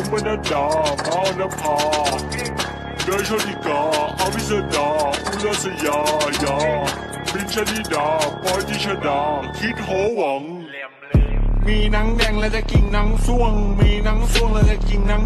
บรรดาพานภาเดชลิกาอภิสดาอุลสยายาบินชลิดาปอยติชดาคิดโหวังมีหนังแดงแล้วจะกินหนังส่วงมีหนังส่วงแล้วจะกินหนัง